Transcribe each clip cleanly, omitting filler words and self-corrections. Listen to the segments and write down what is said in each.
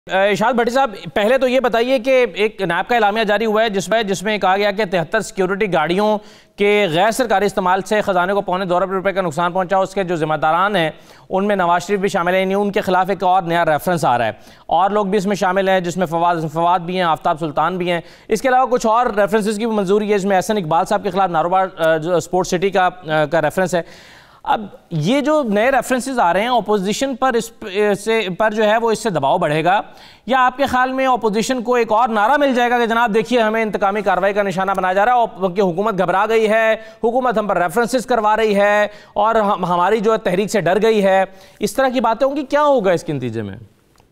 ارشاد بھٹی صاحب، پہلے تو یہ بتائیے کہ ایک نیب کا اعلامیہ جاری ہوا ہے جس میں کہا گیا کہ 73 سیکیورٹی گاڑیوں کے غیر سرکاری استعمال سے خزانے کو پونے 2 ارب روپے کا نقصان پہنچا۔ اس کے جو ذمہ داران ہیں ان میں نواز شریف بھی شامل ہیں، ان کے خلاف ایک اور نیا ریفرنس آ رہا ہے، اور لوگ بھی اس میں شامل ہیں جس میں فواد بھی ہیں، آفتاب سلطان بھی ہیں۔ اس کے علاوہ کچھ اور ریفرنسز کی بھی منظوری ہے، اس میں احسن اقبال صاحب کے خلاف ناروبار جو اسپورٹ سٹی کا ریفرنس ہے۔ اب یہ جو نئے ریفرنسز آ رہے ہیں اپوزیشن پر جو ہے وہ اس سے دباؤ بڑھے گا، یا آپ کے خیال میں اپوزیشن کو ایک اور نعرہ مل جائے گا کہ جناب دیکھیے ہمیں انتقامی کارروائی کا نشانہ بنایا جا رہا ہے کہ حکومت گھبرا گئی ہے، حکومت ہم پر ریفرنسز کروا رہی ہے اور ہماری جو تحریک سے ڈر گئی ہے، اس طرح کی باتیں ہوں گی؟ کیا ہوگا اس کے نتیجے میں؟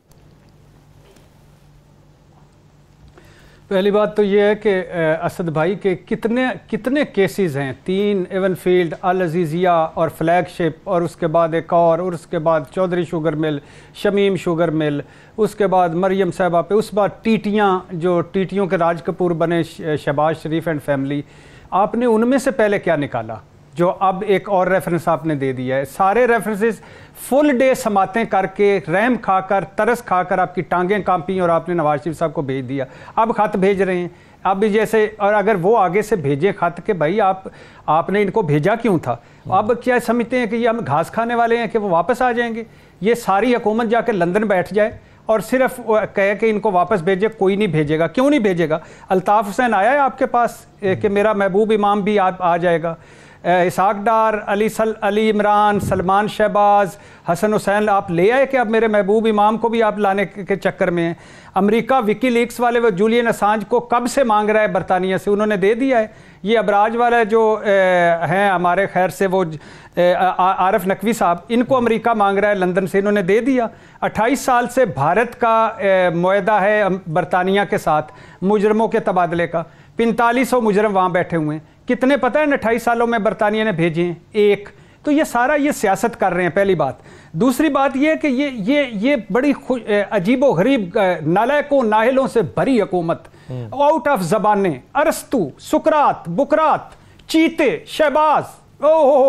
پہلی بات تو یہ ہے کہ اسد بھائی کے کتنے کیسز ہیں، 3 ایون فیلڈ، العزیزیہ اور فلیگ شپ، اور اس کے بعد ایک اور اس کے بعد Chaudhry sugar mill, Shamim sugar mill, اس کے بعد مریم صاحبہ پہ، اس بعد ٹیٹیوں کے راج کپور بنے شہباز شریف اینڈ فیملی۔ آپ نے ان میں سے پہلے کیا نکالا جو اب ایک اور ریفرنس آپ نے دے دیا ہے؟ سارے ریفرنسز فل ڈے سماعتیں کر کے رحم کھا کر ترس کھا کر آپ کی ٹانگیں کانپیں اور آپ نے نواز شریف صاحب کو بھیج دیا۔ اب خط بھیج رہے ہیں اب بھی جیسے، اور اگر وہ آگے سے بھیجیں خط کہ بھائی آپ نے ان کو بھیجا کیوں تھا؟ اب کیا سمجھتے ہیں کہ یہ ہم گھاس کھانے والے ہیں کہ وہ واپس آ جائیں گے؟ یہ ساری حکومت جا کے لندن بیٹھ جائے اور صرف کہے کہ ان کو واپس بھیجے، کوئی نہیں بھیجے گا۔ کیوں نہیں بھیجے گا؟ الطاف حسین آیا ہے آپ کے پاس کہ میرا محبوب امام بھی آ جائے گا، اسحاق ڈار، علی عمران، سلمان شہباز، حسن حسین آپ لے آئے کہ اب میرے محبوب امام کو بھی آپ لانے کے چکر میں ہیں۔ امریکہ وکی لیکس والے وہ جولین اسانج کو کب سے مانگ رہا ہے برطانیہ سے، انہوں نے دے دیا ہے۔ یہ ابراج والے جو ہیں ہمارے خیر سے، وہ عارف نقوی صاحب، ان کو امریکہ مانگ رہا ہے لندن سے، انہوں نے دے دیا۔ 28 سال سے بھارت کا معاہدہ ہے برطانیہ کے ساتھ مجرموں کے تبادلے کا، 4500 مجرم وہاں بیٹھے ہوئے ہیں۔ کتنے پتہ ہے 28 سالوں میں برطانیہ نے بھیجے ہیں؟ 1۔ تو یہ سارا یہ سیاست کر رہے ہیں، پہلی بات۔ دوسری بات یہ کہ یہ بڑی عجیب و غریب نالائقوں ناہلوں سے بھری حکومت، آؤٹ آف زبانیں، ارسطو، سقراط، بکرات، چیتے، شہباز،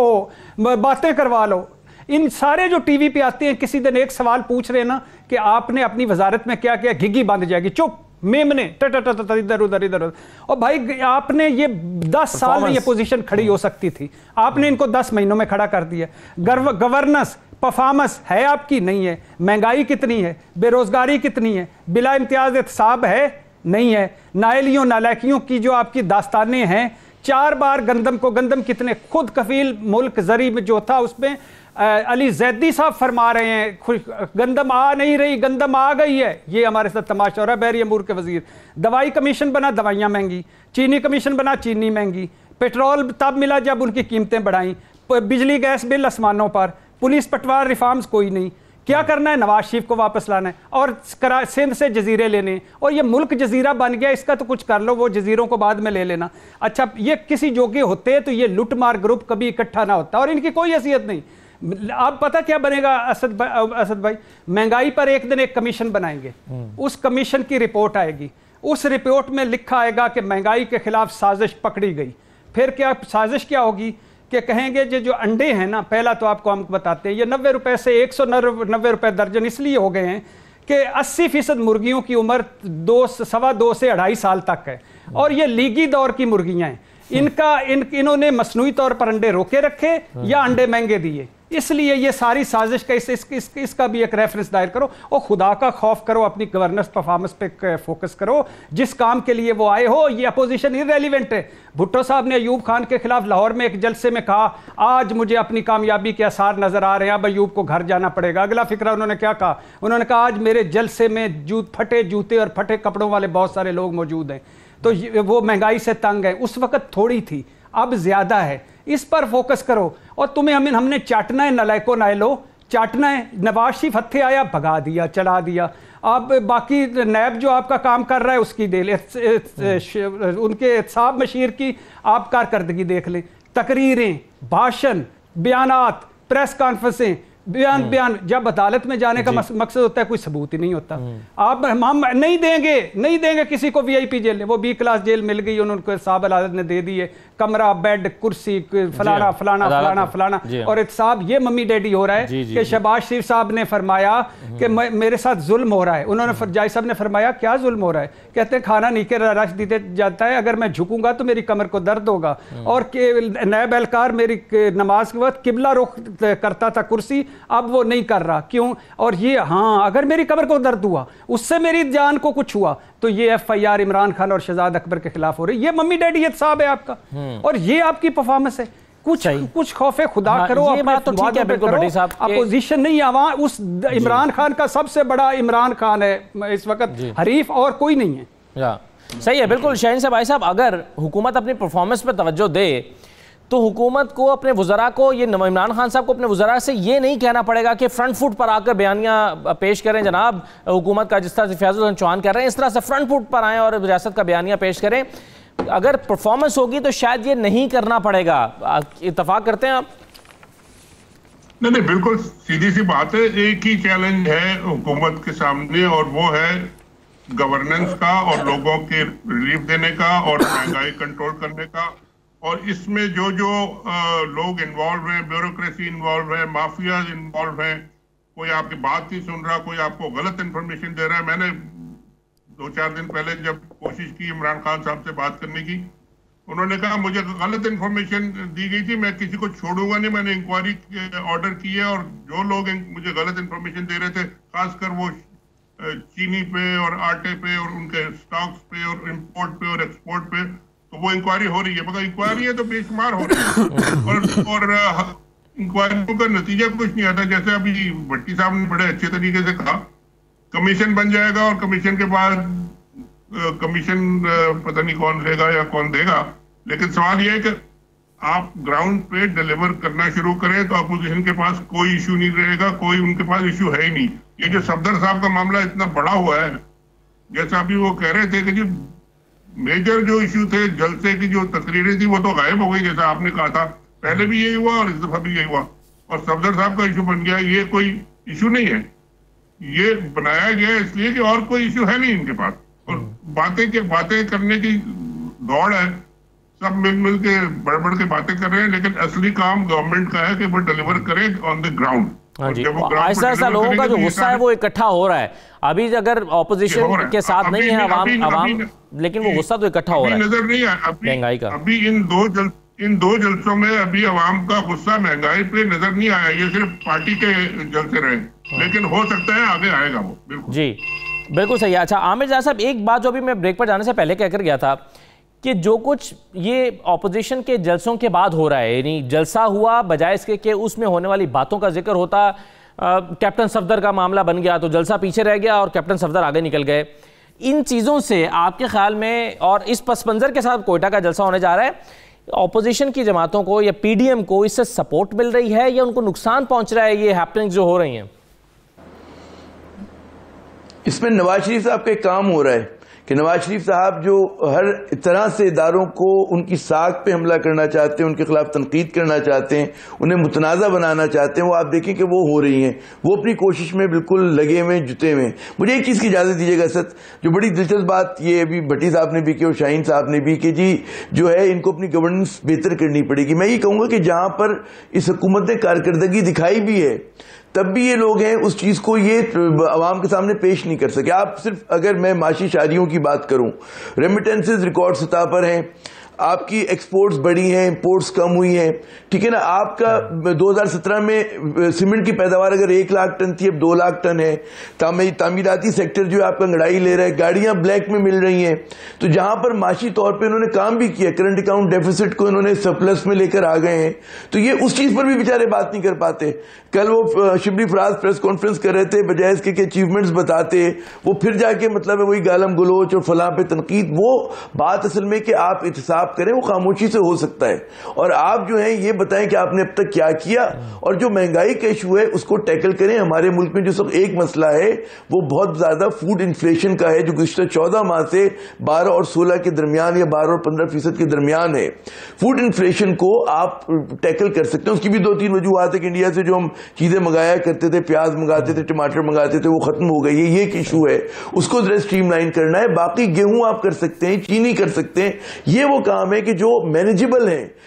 باتیں کروا لو۔ ان سارے جو ٹی وی پہ آتے ہیں کسی دن ایک سوال پوچھ رہے ہیں نا کہ آپ نے اپنی وزارت میں کیا کیا، گھگی بند جائے گی، چپ میمنے ادھر ادھر۔ اور بھائی آپ نے یہ 10 سال میں یہ پوزیشن کھڑی ہو سکتی تھی، آپ نے ان کو 10 مہینوں میں کھڑا کر دیا۔ گورننس پرفارمنس ہے آپ کی؟ نہیں ہے۔ مہنگائی کتنی ہے، بے روزگاری کتنی ہے، بلا امتیاز احتساب ہے؟ نہیں ہے۔ نااہلیوں نالائکیوں کی جو آپ کی داستانیں ہیں، 4 بار گندم کتنے خود کفیل ملک زرعی میں جو تھا اس میں علی زیدی صاحب فرما رہے ہیں گندم آ نہیں رہی، گندم آ گئی ہے۔ یہ ہمارے ساتھ تماشا ہو رہا ہے۔ بحری امور کے وزیر، دوائی کمیشن بنا، دوائیاں مہنگی، چینی کمیشن بنا، چینی مہنگی، پیٹرول تب ملا جب ان کی قیمتیں بڑھائیں، بجلی گیس بل آسمانوں پر، پولیس پٹوار ریفارمز کوئی نہیں۔ کیا کرنا ہے؟ نواز شریف کو واپس لانا ہے اور سندھ سے جزیرے لینے، اور یہ ملک جزیرہ بن گیا، اس کا تو کچھ کر لو، وہ جزیروں کو بعد میں لے لینا۔ اچھا یہ کسی جوگے ہوتے تو یہ لٹ مار گروپ کبھی اکٹھا نہ ہوتا، اور ان کی کوئی حیثیت نہیں۔ آپ پتہ کیا بنے گا اسد بھائی؟ مہنگائی پر ایک دن ایک کمیشن بنائیں گے، اس کمیشن کی رپورٹ آئے گی، اس رپورٹ میں لکھا آئے گا کہ مہنگائی کے خلاف سازش پکڑی گئی۔ پھر کیا سازش کیا ہوگی کہ کہیں گے جو انڈے ہیں نا، پہلا تو آپ کو ہم بتاتے ہیں، یہ 90 روپے سے 190 روپے درجن اس لیے ہو گئے ہیں کہ 80% مرغیوں کی عمر 2.25 سے 2.5 سال تک ہے، اور یہ لیگی دور کی مرغیاں ہیں۔ انہوں نے مصنوعی طور پر انڈے روکے رکھے یا انڈے مہنگے دیے، اس لیے یہ ساری سازش کا اس کا بھی ایک ریفرنس دائر کرو، اور خدا کا خوف کرو، اپنی گورننس پرفارمنس پہ فوکس کرو، جس کام کے لیے وہ آئے ہو۔ یہ اپوزیشن ارریلیونٹ ہے۔ بھٹو صاحب نے ایوب خان کے خلاف لاہور میں ایک جلسے میں کہا آج مجھے اپنی کامیابی کے آثار نظر آ رہے ہیں، اب ایوب کو گھر جانا پڑے گا۔ اگلا فقرہ انہوں نے کیا کہا؟ انہوں نے کہا آج میرے جلسے میں پھٹے جوتے اور پھٹے کپڑوں والے بہت سارے لوگ موجود ہیں۔ تو وہ مہنگائی سے تنگ ہے، اس وقت تھوڑی تھی، اب زیادہ ہے، اس پر فوکس کرو۔ اور ہم نے چاٹنا ہے، نلائکو نائلو چاٹنا ہے۔ نواز شریف ہتھے آیا، بھگا دیا، چلا دیا۔ اب باقی نیب جو آپ کا کام کر رہا ہے اس کی ان کے احتساب مشیر کی آپ کارکردگی دیکھ لیں، تقریریں، بھاشن، بیانات، پریس کانفرنسیں، بیان جب عدالت میں جانے کا مقصد ہوتا ہے کوئی ثبوت ہی نہیں ہوتا. آپ ہم نہیں دیں گے کسی کو وی آئی پی جیل, وہ بی کلاس جیل مل گئی انہوں کو, صاحب عدالت نے دے دی ہے, کمرہ, بیڈ, کرسی, فلانا فلانا فلانا فلانا. اور صاحب یہ ممی ڈیڈی ہو رہا ہے کہ شہباز شریف صاحب نے فرمایا کہ میرے ساتھ ظلم ہو رہا ہے. انہوں نے جائی صاحب نے فرمایا کیا ظلم ہو رہا ہے؟ کہتے ہیں کھانا نیچے رکھ دیتے جاتا ہے, اگر میں جھکوں گا تو میری کمر کو درد ہوگا. اور نیب اہلکار میری نماز کے وقت قبلہ رخ کرتا تھا کرسی, اب وہ نہیں کر رہا. کیوں؟ اور یہ ہاں اگر میری کمر کو درد ہوا, اس سے میری جان کو کچھ ہوا, تو یہ F I R Imran Khan اور شہزاد اکبر کے خلاف ہو رہی. یہ ممی ڈیڈی صاحب ہے آپ کا, اور یہ آپ کی پرفارمنس ہے. کچھ خوف خدا کرو. یہ بات تو ٹھیک ہے بالکل بھٹی صاحب, اپوزیشن نہیں عوام, اس عمران خان کا سب سے بڑا عمران خان ہے اس وقت حریف, اور کوئی نہیں ہے. صحیح ہے بالکل. شاہین صاحب, بھائی صاحب, اگر حکومت اپنی پرفارمنس پہ توجہ دے تو حکومت کو اپنے وزراء کو, یہ عمران خان صاحب کو اپنے وزراء سے یہ نہیں کہنا پڑے گا کہ فرنٹ فٹ پر آ کر بیانیہ پیش کریں جناب حکومت کا, جس طرح سے فیاض الحسن چوہان کر رہے ہیں, اس طرح سے فرنٹ فٹ پر آئیں اور ریاست کا بیانیہ پیش کریں. اگر پرفارمنس ہوگی تو شاید یہ نہیں کرنا پڑے گا. اتفاق کرتے ہیں آپ؟ نہیں بالکل سیدھی سی بات ہے. ایک ہی چیلنج ہے حکومت کے سامنے, اور وہ ہے گورننس کا, اور لوگوں کے ریلیف دینے کا, اور مہنگائی کنٹرول کرنے کا. اور اس میں جو لوگ انوالو ہیں, بیوروکریسی انوالو ہے, مافیاز انوالو ہیں, کوئی آپ کی بات نہیں سن رہا, کوئی آپ کو غلط انفارمیشن دے رہا ہے. میں نے 2-4 دن پہلے جب کوشش کی عمران خان صاحب سے بات کرنے کی, انہوں نے کہا مجھے غلط انفارمیشن دی گئی تھی, میں کسی کو چھوڑوں گا نہیں, میں نے انکوائری آرڈر کی ہے, اور جو لوگ مجھے غلط انفارمیشن دے رہے تھے, خاص کر وہ چینی پہ اور آٹے پہ اور ان کے سٹاکس پہ اور امپورٹ پہ اور ایکسپورٹ پہ, تو وہ انکوائری ہو رہی ہے. مگر انکوائری ہے تو بے شمار ہو رہی ہے, اور انکوائریوں کا نتیجہ کچھ نہیں آتا. جیسے ابھی بھٹی صاحب نے بڑے اچھے طریقے سے کہا, کمیشن بن جائے گا, اور کمیشن کے بعد کمیشن پتہ نہیں کون لے گا یا کون دے گا, لیکن سوال یہ ہے کہ آپ گراؤنڈ پہ ڈیلیور کرنا شروع کریں تو اپوزیشن کے پاس کوئی ایشو نہیں رہے گا, کوئی ان کے پاس ایشو ہے ہی نہیں. یہ جو صفدر صاحب کا معاملہ اتنا بڑا ہوا ہے, جیسا ابھی وہ کہہ رہے تھے کہ جی میجر جو ایشو تھے, جلسے کی جو تقریریں تھی وہ تو غائب ہو گئی, جیسا آپ نے کہا تھا. پہلے بھی یہی ہوا اور اس دفعہ بھی یہی ہوا, اور صفدر صاحب کا ایشو بن گیا. یہ کوئی ایشو نہیں ہے, یہ بنایا گیا اس لیے کہ اور کوئی ایشو ہے نہیں ان کے پاس, اور باتیں کرنے کی دوڑ ہے. سب مل کے بڑھ کے باتیں کر رہے ہیں, لیکن اصلی کام گورنمنٹ کا ہے کہ وہ ڈیلیور کرے آن دی گراؤنڈ. ایسا ایسا لوگوں کا جو غصہ ہے وہ اکٹھا ہو رہا ہے. ابھی اگر اپوزیشن کے ساتھ نہیں ہے عوام, لیکن وہ غصہ تو اکٹھا ہو رہا ہے. نظر نہیں آیا مہنگائی کا. ابھی ان دو جلسوں میں ابھی عوام کا غصہ مہنگائی پہ نظر نہیں آیا. یہ صرف پارٹی کے جلسے رہے, لیکن ہو سکتا ہے آگے آئے گا وہ. بالکل جی بالکل صحیح ہے. اچھا عامر جان صاحب, ایک بات جو ابھی میں بریک پر جانے سے پہلے کہہ کر گیا تھا کہ جو کچھ یہ اپوزیشن کے جلسوں کے بعد ہو رہا ہے, یعنی جلسہ ہوا بجائے اس کے کہ اس میں ہونے والی باتوں کا ذکر ہوتا, کیپٹن صفدر کا معاملہ بن گیا تو جلسہ پیچھے رہ گیا اور کیپٹن صفدر آگے نکل گئے. ان چیزوں سے آپ کے خیال میں, اور اس پس منظر کے ساتھ کوئٹہ کا جلسہ ہونے جا رہا ہے, اپوزیشن کی جماعتوں کو یا پی ڈی ایم کو اس سے سپورٹ مل رہی ہے یا ان کو نقصان پہنچ رہا ہے یہ ہیپننگ جو ہو رہی ہیں؟ اس میں نواز شریف صاحب کا ایک کام ہو رہا ہے کہ نواز شریف صاحب جو ہر طرح سے اداروں کو ان کی ساکھ پہ حملہ کرنا چاہتے ہیں, ان کے خلاف تنقید کرنا چاہتے ہیں, انہیں متنازع بنانا چاہتے ہیں, وہ آپ دیکھیں کہ وہ ہو رہی ہیں. وہ اپنی کوشش میں بالکل لگے ہوئے جتے ہوئے. مجھے ایک چیز کی اجازت دیجیے گا اسد, جو بڑی دلچسپ بات یہ ابھی بھٹی صاحب نے بھی کی اور شاہین صاحب نے بھی, کہ جی جو ہے ان کو اپنی گورننس بہتر کرنی پڑے گی. میں یہ کہوں گا کہ جہاں پر اس حکومت نے کارکردگی دکھائی بھی ہے, تب بھی یہ لوگ ہیں اس چیز کو یہ عوام کے سامنے پیش نہیں کر سکے. آپ صرف اگر میں معاشی شادیوں کی بات کروں, ریمیٹنسز ریکارڈ سطح پر ہیں, آپ کی ایکسپورٹس بڑی ہیں, امپورٹس کم ہوئی ہیں, ٹھیک ہے نا. آپ کا 2017 میں سیمنٹ کی پیداوار اگر 1 لاکھ ٹن تھی, اب 2 لاکھ ٹن ہے. تعمیراتی سیکٹر جو ہے آپ کا انگڑائی لے رہا ہے, گاڑیاں بلیک میں مل رہی ہیں. تو جہاں پر معاشی طور پہ انہوں نے کام بھی کیا, کرنٹ اکاؤنٹ ڈیفیسٹ کو انہوں نے سرپلس میں لے کر آ گئے ہیں, تو یہ اس چیز پر بھی بیچارے بات نہیں کر پاتے. کل وہ شبلی فراز پریس کانفرنس کر رہے تھے, بجائے اس کے اچیومنٹس بتاتے, وہ پھر جا کے مطلب ہے وہی گالم گلوچ اور فلاں پہ تنقید. وہ بات اصل میں کہ آپ احتساب آپ کریں وہ خاموشی سے ہو سکتا ہے. اور آپ جو ہیں یہ بتائیں کہ آپ نے اب تک کیا کیا, اور جو مہنگائی کا ایشو ہے اس کو ٹیکل کریں. ہمارے ملک میں جو سب ایک مسئلہ ہے وہ بہت زیادہ فوڈ انفلیشن کا ہے, جو گزشتہ 14 ماہ سے 12 اور 16 کے درمیان یا 12 اور 15% کے درمیان ہے. فوڈ انفلیشن کو آپ ٹیکل کر سکتے ہیں. اس کی بھی 2-3 وجوہات ہے کہ انڈیا سے جو ہم چیزیں منگایا کرتے تھے, پیاز منگاتے تھے, ٹماٹر منگاتے تھے, وہ ختم ہو گئی ہے. یہ ایک ایشو ہے, اس کو ذرا اسٹریم لائن کرنا ہے. باقی گیہوں آپ کر سکتے ہیں, چینی کر سکتے ہیں. یہ وہ کام ہے کہ جو مینیجبل ہیں,